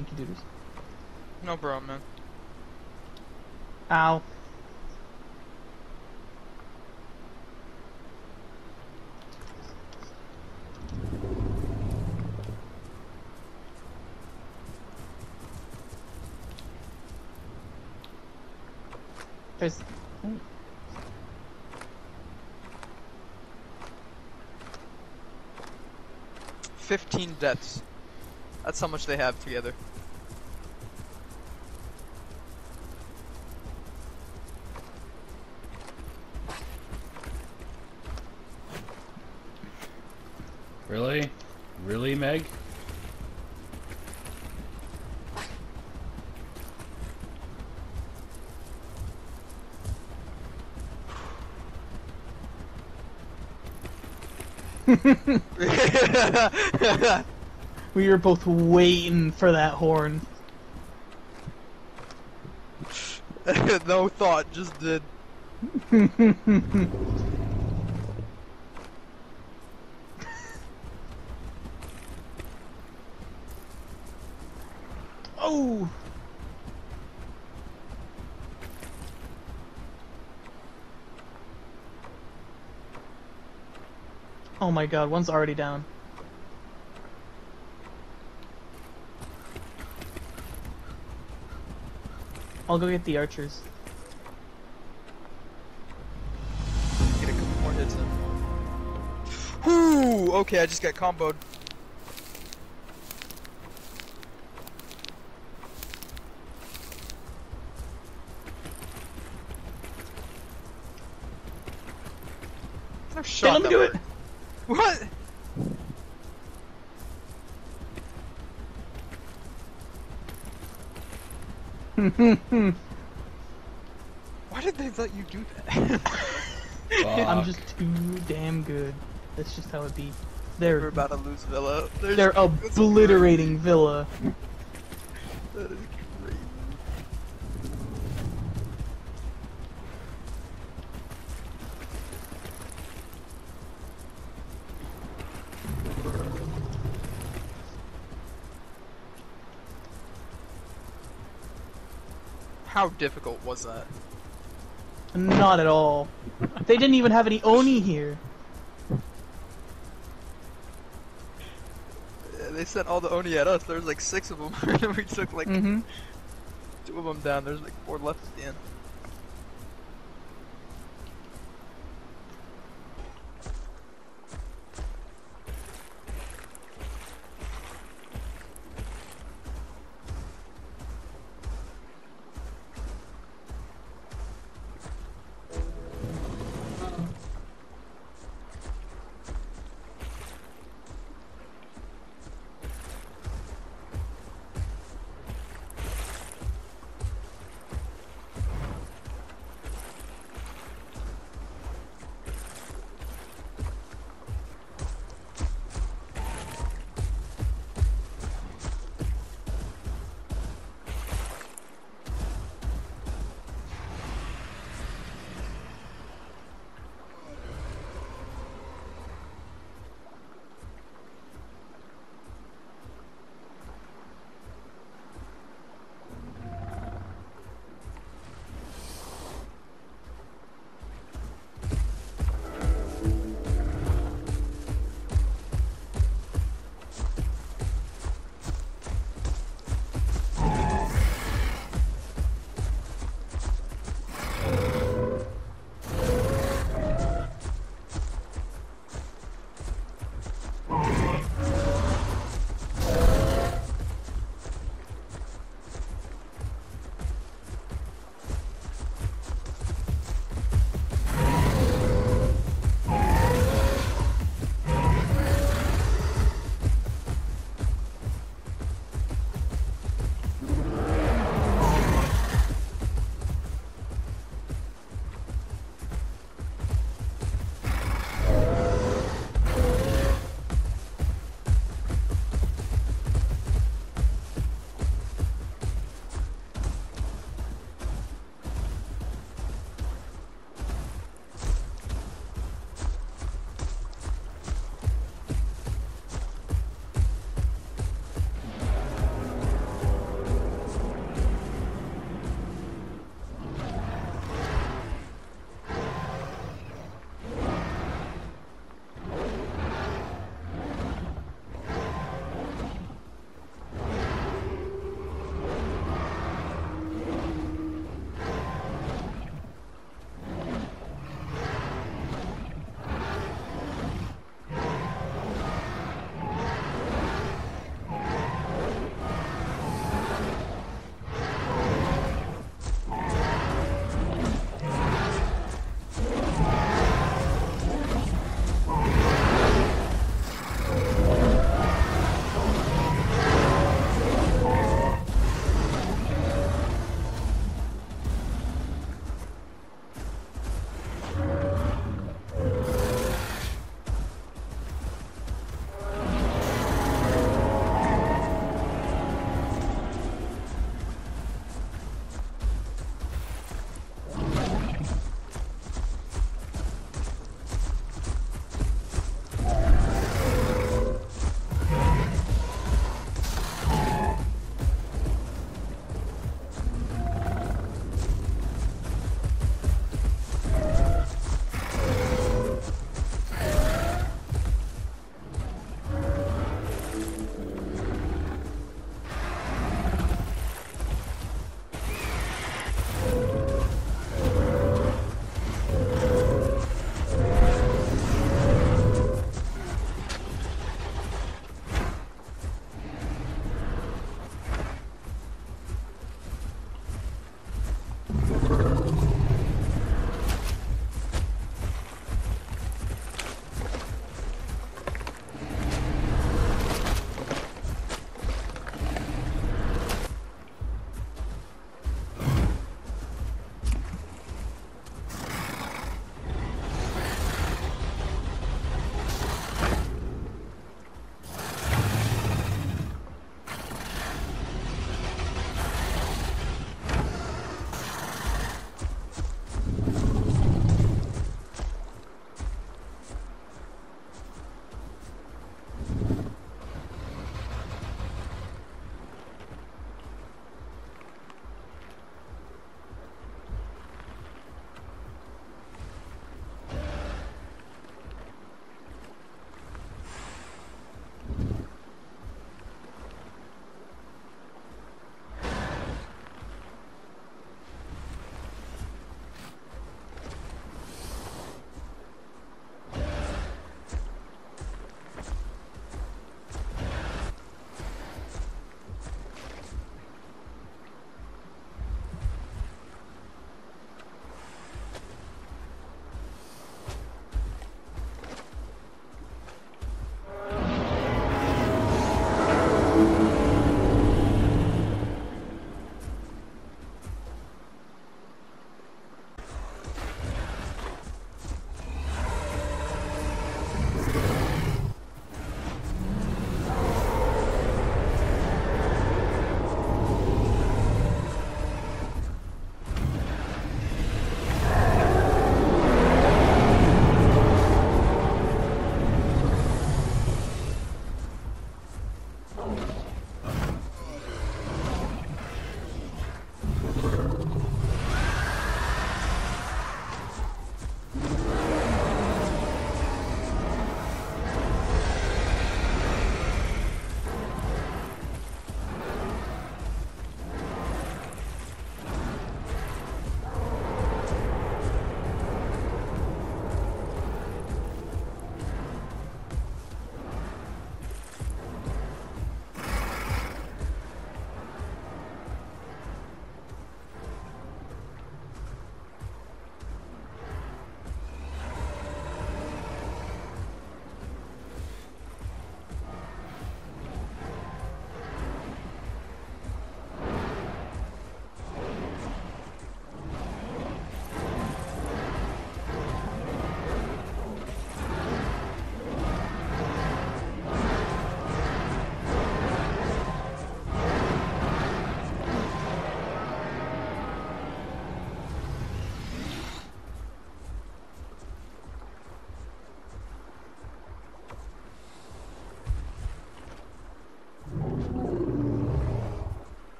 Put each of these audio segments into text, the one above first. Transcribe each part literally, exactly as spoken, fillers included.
Thank you, dudes. No problem, man. Ow. There's... oh. Fifteen deaths. That's how much they have together. Really? Really, Meg? We were both waiting for that horn. No thought, just did. Oh! Oh my god, one's already down. I'll go get the archers. Get a couple more hits in. Whoo! Okay, I just got comboed. No shot. Hey, let me that do way. it! What? Why did they let you do that? I'm Fuck. just too damn good. That's just how it be. We're They're about to lose Villa. There's, they're that's obliterating Villa. crazy. That is crazy. How difficult was that? Not at all. They didn't even have any Oni here. Yeah, they sent all the Oni at us. There's like six of them. And we took like Mm-hmm. two of them down. There's like four left at the end.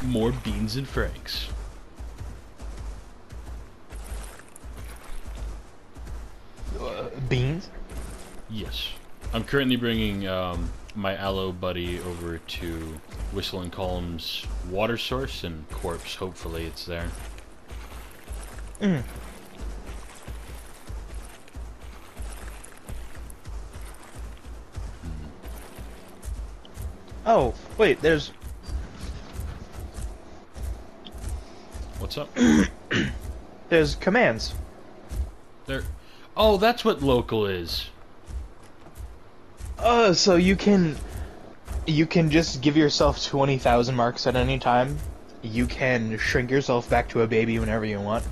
More beans and franks. Uh, beans? Yes. I'm currently bringing um, my aloe buddy over to Whistle and Column's water source and corpse. Hopefully it's there. Mm. Oh, wait, there's... What's up? there's commands. There. Oh, that's what local is. Uh, so you can... You can just give yourself twenty thousand marks at any time. You can shrink yourself back to a baby whenever you want.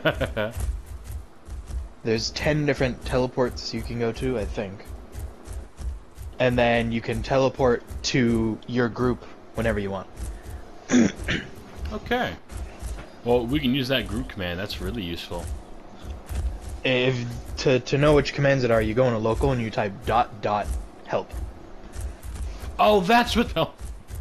There's ten different teleports you can go to, I think. And then you can teleport to your group whenever you want. Okay. Well, we can use that group command. That's really useful. If to to know which commands it are, you go into local and you type dot dot help. Oh, that's what the...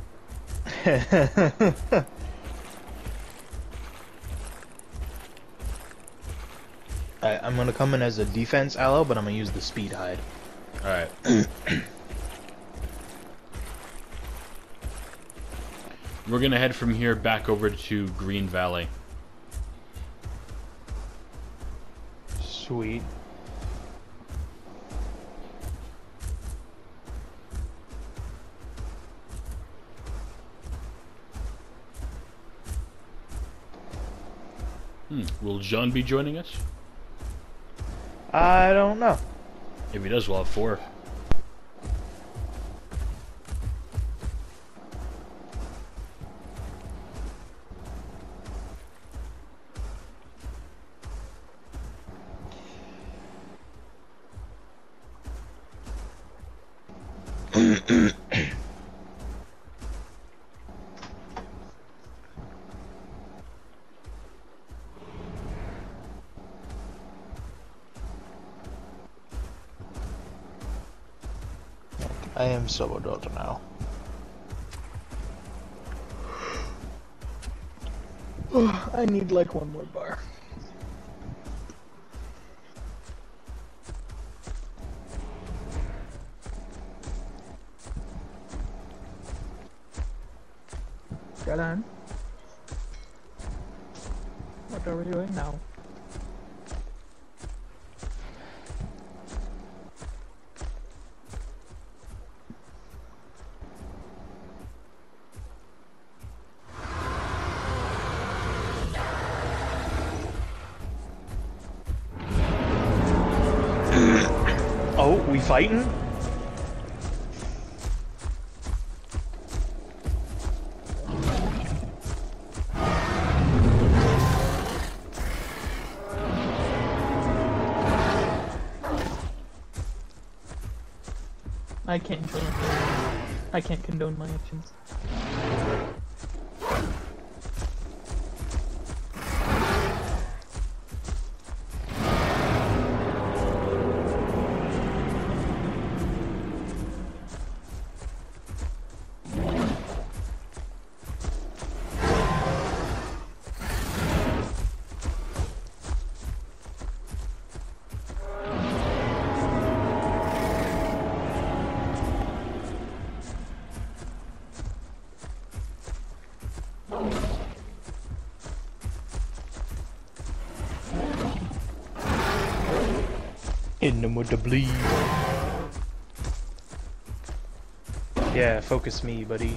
I, I'm gonna come in as a defense aloe, but I'm gonna use the speed hide. Alright. We're gonna head from here back over to Green Valley. Sweet. Hmm. Will John be joining us? I don't know. If he does, we'll have four. I am so adult now. I need like one more bar. Get on. What are we doing now? Oh, we fighting? I can't condone. I can't condone my actions. Hitting them with the bleed. Yeah, focus me, buddy.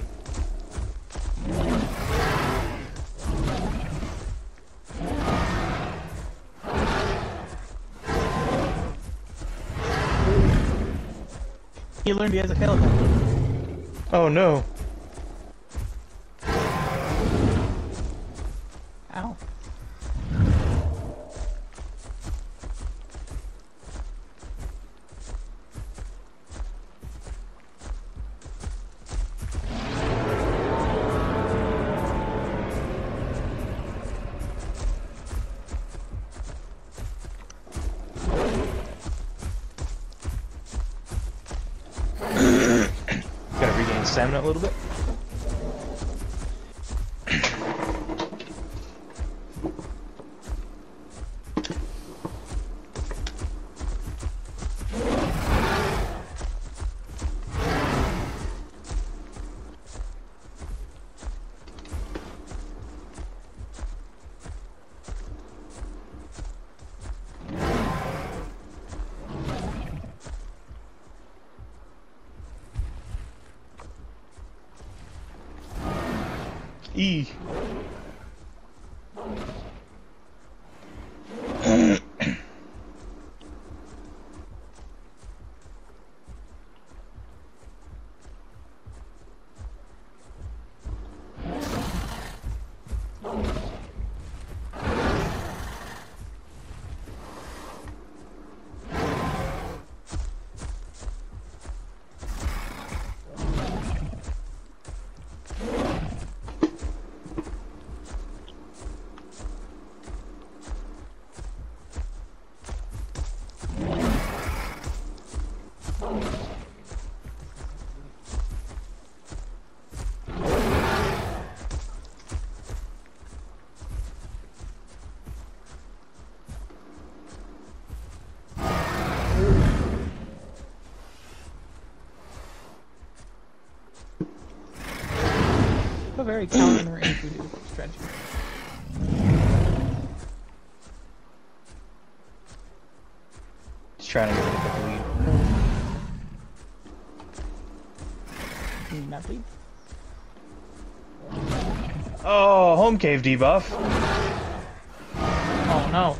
He learned he has a fail attack. Oh no. Ow. Gotta regain stamina a little bit. E. A very counterintuitive strategy. He's trying to get a lead. Need that bleed? Oh, home cave debuff. Oh no.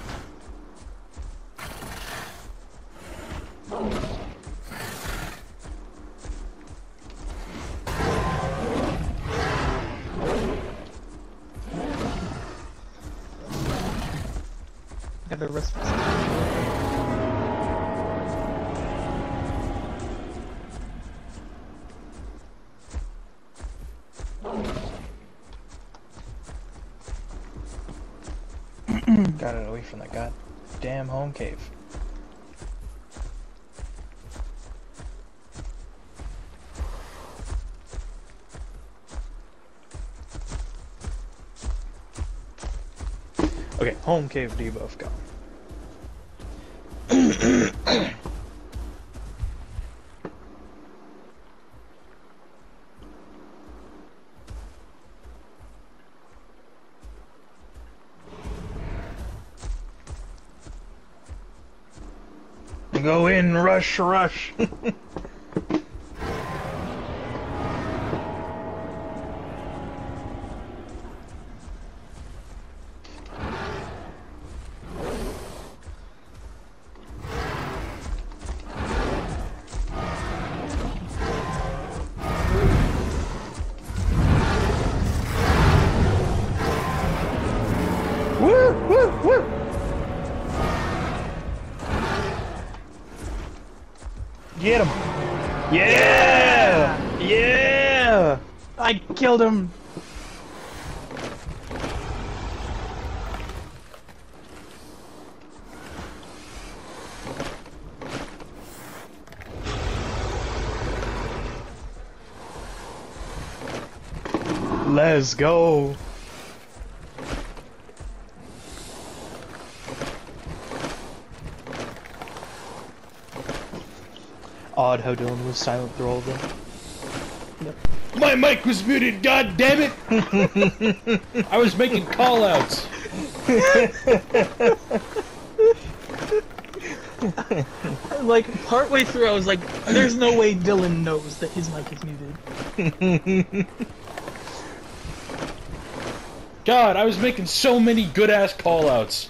Got the risk. Got it away from that goddamn home cave. Okay, home cave debuff gone. Go in, rush, rush. Woo, woo, woo. Get him! Yeah! Yeah! I killed him! Let's go! Odd how Dylan was silent through all of them. My mic was muted, god damn it! I was making call-outs. Like, partway through I was like, there's no way Dylan knows that his mic is muted. God, I was making so many good-ass call-outs.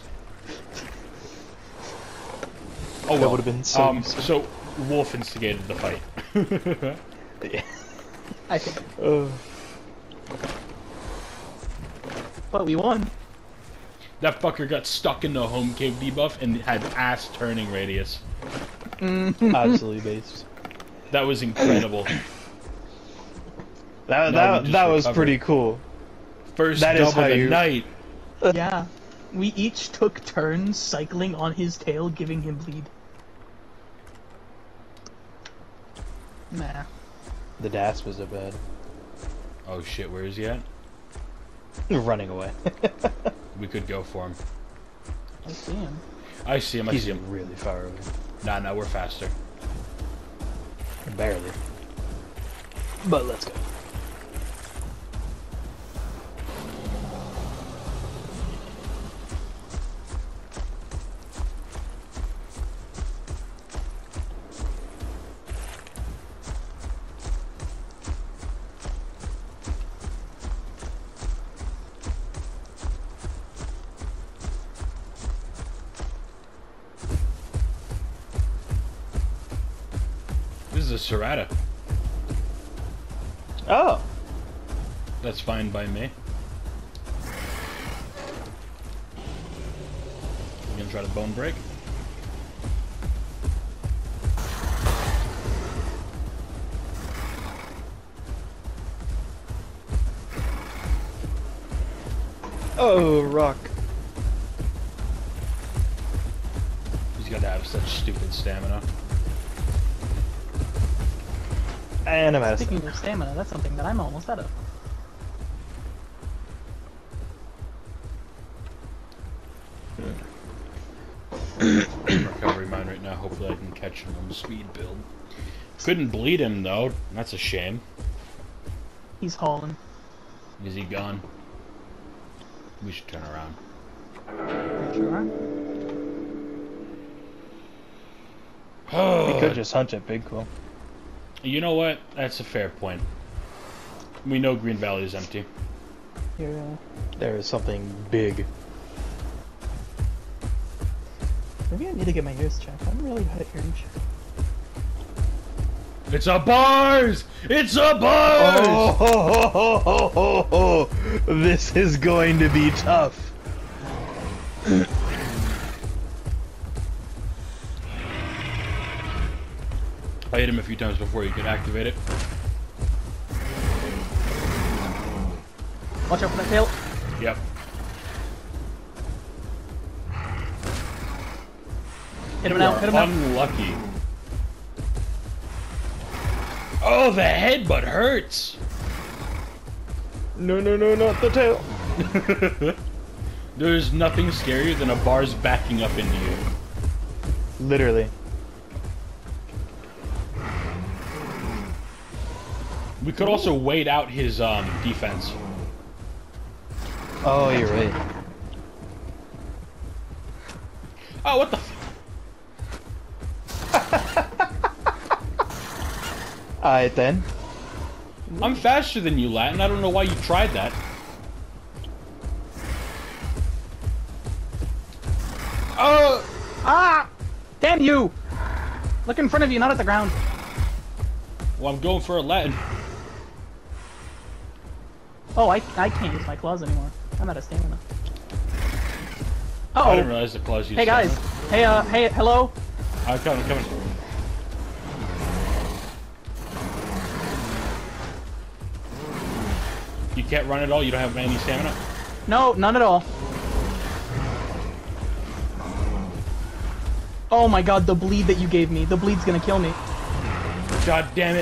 Oh, well. That would have been so Um, useful. so, Wolf instigated the fight. Yeah. I think. Uh, But we won. That fucker got stuck in the home cave debuff and had ass turning radius. absolutely based. That was incredible. That No, that we just that was recovered. pretty cool. First That is double how of the you- night. Yeah. We each took turns cycling on his tail, giving him bleed. Nah. The D A S was a bad. Oh shit, where is he at? Running away. We could go for him. I see him. I see him, I He's see him. really far away. Nah, nah, we're faster. Barely. But let's go. is a Serrata. Oh. That's fine by me. You gonna try to bone break? Oh, rock. He's gotta have such stupid stamina. And I'm out of Speaking stamina. of stamina, that's something that I'm almost out of. Recovery mine right now. Hopefully I can catch him on the speed build. Couldn't bleed him though. That's a shame. He's hauling. Is he gone? We should turn around. Sure. Oh, We could just hunt at Big Quill. you know what? That's a fair point. We know Green Valley is empty. Yeah. There is something big. Maybe I need to get my ears checked. I'm really bad at hearing shit. It's a bars! It's a bars! Oh, ho, ho, ho, ho, ho, ho. This is going to be tough. I hit him a few times before you could activate it. Watch out for that tail. Yep. Hit him You now. are Hit him now. unlucky. Oh, the headbutt hurts! No, no, no, not the tail. There's nothing scarier than a bars backing up into you. Literally. We could also wait out his um, defense. Oh, you're right. Oh, what the f- Alright then. I'm faster than you, Latin. I don't know why you tried that. Oh! Ah! Damn you! Look in front of you, not at the ground. Well, I'm going for a Latin. Oh, I, I can't use my claws anymore. I'm out of stamina. Uh I didn't oh. realize the claws used Hey guys. stamina. Hey, uh, hey, hello? I'm coming, I'm coming. You can't run at all? You don't have any stamina? No, none at all. Oh my god, the bleed that you gave me. The bleed's gonna kill me. God damn it.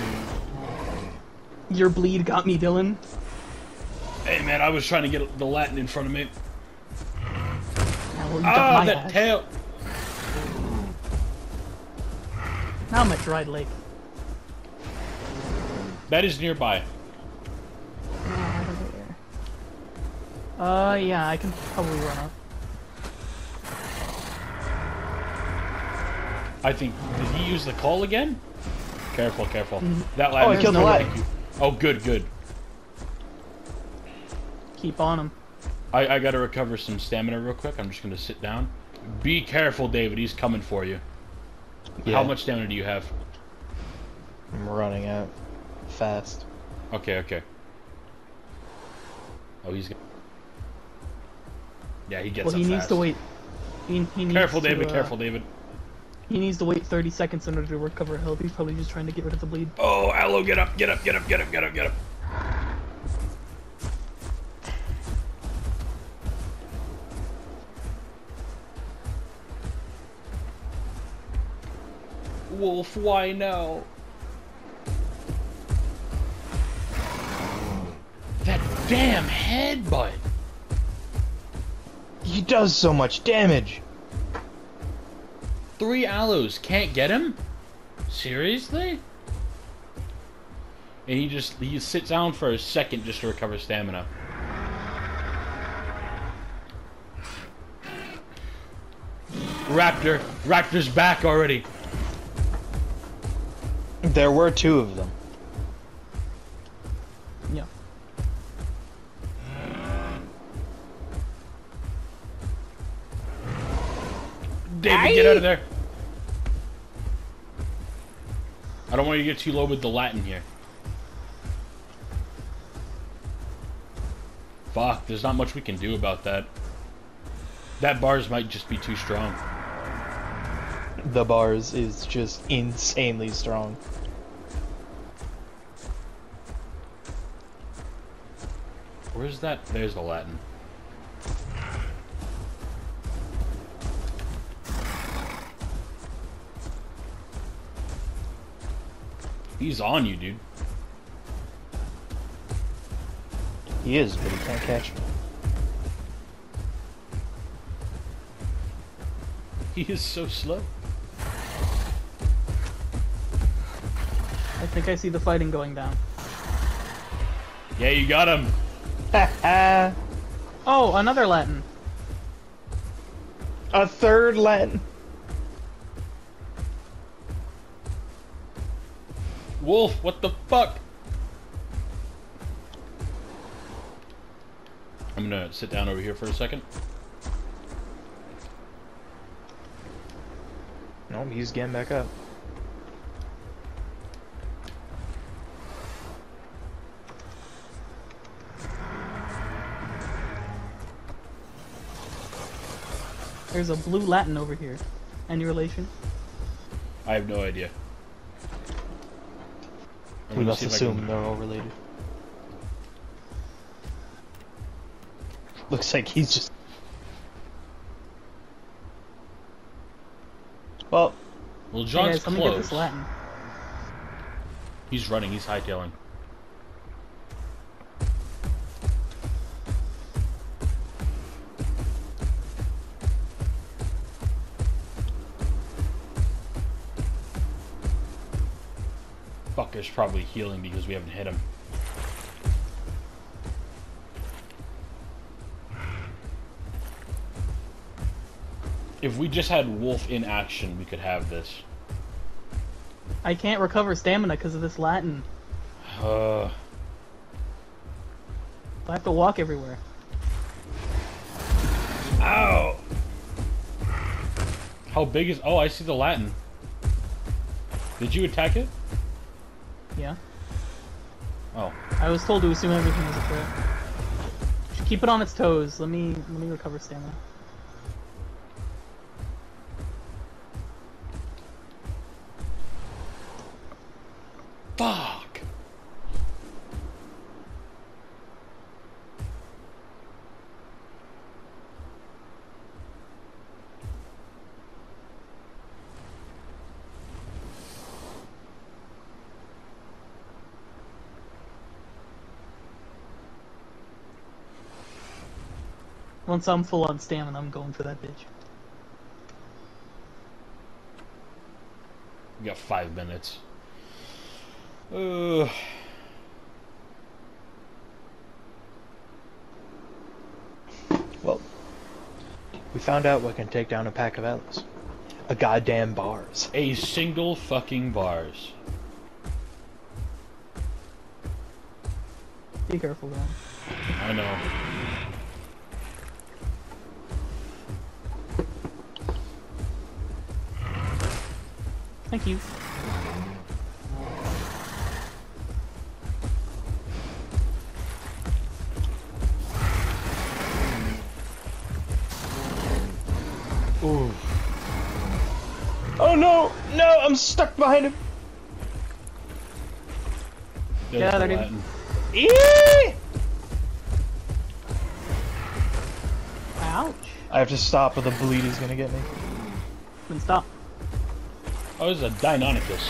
Your bleed got me, Dylan. Hey man, I was trying to get the Latin in front of me. Now, well, you got Ah, my that ass. tail! Now I'm at Dried Lake. That is nearby. Uh, yeah, I can probably run up. I think, did he use the call again? Careful, careful. That Oh, Latin he killed is the gonna Latin. make you- Oh, good, good. Keep on him. I, I gotta recover some stamina real quick. I'm just gonna sit down. Be careful, David. He's coming for you. Yeah. How much stamina do you have? I'm running out. Fast. Okay, okay. Oh, he's... Yeah, he gets Well, up he needs fast. to wait. He, he needs Careful, to, David. uh, Careful, David. He needs to wait thirty seconds in order to recover health. He's probably just trying to get rid of the bleed. Oh, Aloe, get up, get up, get up, get up, get up, get up. Wolf, why no? That damn headbutt! He does so much damage. Three aloes can't get him? Seriously? And he just he sits down for a second just to recover stamina. Raptor, Raptor's back already. There were two of them. Yeah. David, get out of there. I don't want you to get too low with the Latin here. Fuck, there's not much we can do about that. That bars might just be too strong. The bars is just insanely strong. Where's that? There's the Latin. He's on you, dude. He is, but he can't catch me. He is so slow. I think I see the fighting going down. Yeah, you got him. Ha Oh, another Latin. A third Latin. Wolf, what the fuck? I'm gonna sit down over here for a second. Nope, he's getting back up. There's a blue Latin over here. Any relation? I have no idea. I'm We gonna must see if I assume can- they're all related. Looks like he's just... Well, Well, Hey John's guys, let me get this close. Latin. He's running. He's hightailing. Fucker's probably healing because we haven't hit him. If we just had Wolf in action, we could have this. I can't recover stamina because of this Latin. Uh, I have to walk everywhere. ow! How big is... Oh, I see the Latin. Did you attack it? Yeah. Oh. I was told to assume everything was a threat. Should keep it on its toes. Let me let me recover stamina. Fuck! Once I'm full on stamina, I'm going for that bitch. We got five minutes. Uh, well, we found out what can take down a pack of Atlas. A goddamn bars. a single fucking bars. Be careful, man. I know. Thank you. Ooh. Oh no! No! I'm stuck behind him! There's Yeah, the there, dude. Latin. Eee! Ouch. I have to stop or the bleed is gonna get me. Then stop. Oh, this is a Deinonychus.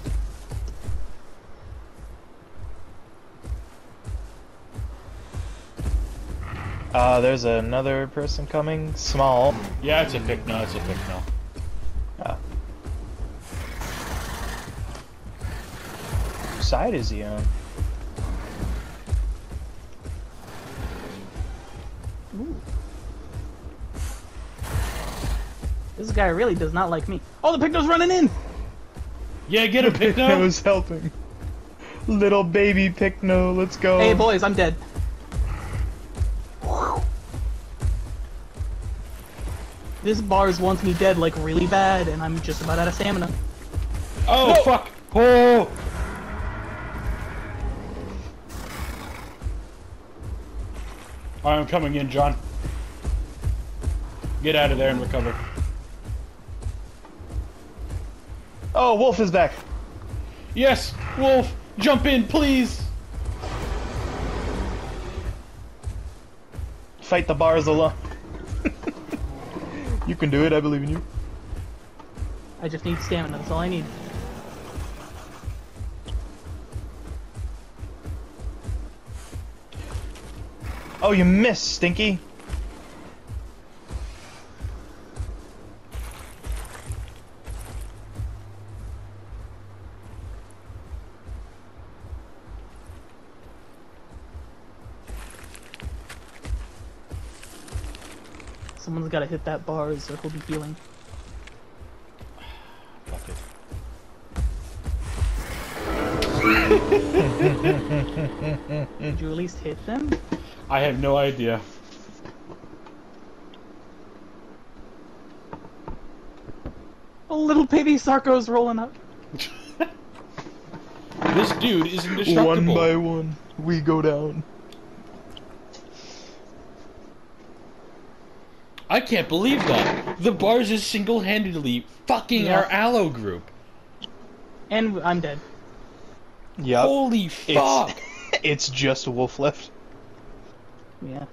Uh, there's another person coming. Small. Yeah, it's a pick. No, it's a pick. No. Ah. Which side is he on? Ooh. This guy really does not like me. Oh, the Picto's running in! Yeah, get a pick. I No. was helping. Little baby Picno, let's go. Hey boys, I'm dead. This bars wants me dead like really bad, and I'm just about out of stamina. Oh No. fuck! Oh! I'm coming in, John. Get out of there and recover. Oh, Wolf is back. Yes, Wolf, jump in, please. Fight the Barzilla. You can do it, I believe in you. I just need stamina, that's all I need. Oh, you missed, Stinky. Someone's gotta hit that bars or he'll be healing. Fuck it. Did you at least hit them? I have no idea. A little baby Sarko's rolling up. This dude is indestructible. One by one, we go down. I can't believe that. The bars is single-handedly fucking Yeah. our Aloe group. And I'm dead. Yep. Holy fuck! It's, it's just Wolf left. Yeah.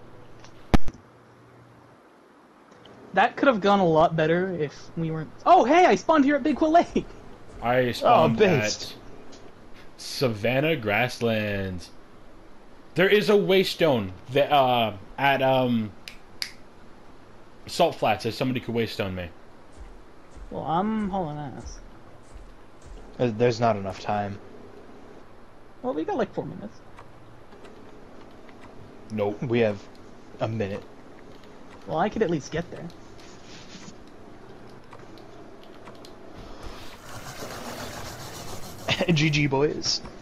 That could have gone a lot better if we weren't. Oh, hey, I spawned here at Big Quill Lake. I spawned Oh, based. at Savannah Grasslands. There is a waystone that uh at um Salt Flats that somebody could waystone me. Well, I'm hauling ass. Uh, There's not enough time. Well, we got like four minutes. Nope. We have a minute. Well, I could at least get there. G G, boys.